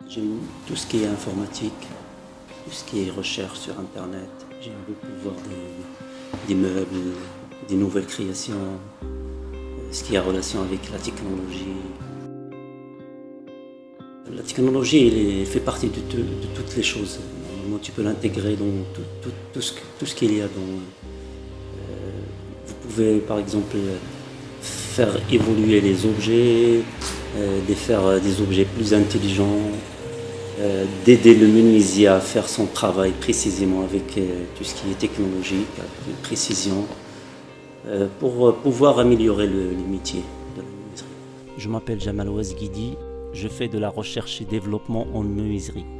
J'aime tout ce qui est informatique, tout ce qui est recherche sur Internet. J'aime beaucoup voir des meubles, des nouvelles créations, ce qui a relation avec la technologie. La technologie, elle fait partie de toutes les choses. Normalement, tu peux l'intégrer dans tout ce qu'il y a dans. Vous pouvez, par exemple, faire évoluer les objets, de faire des objets plus intelligents, d'aider le menuisier à faire son travail précisément avec tout ce qui est technologique, avec précision, pour pouvoir améliorer le métier de la menuiserie. Je m'appelle Jamal Ouazguidi, je fais de la recherche et développement en menuiserie.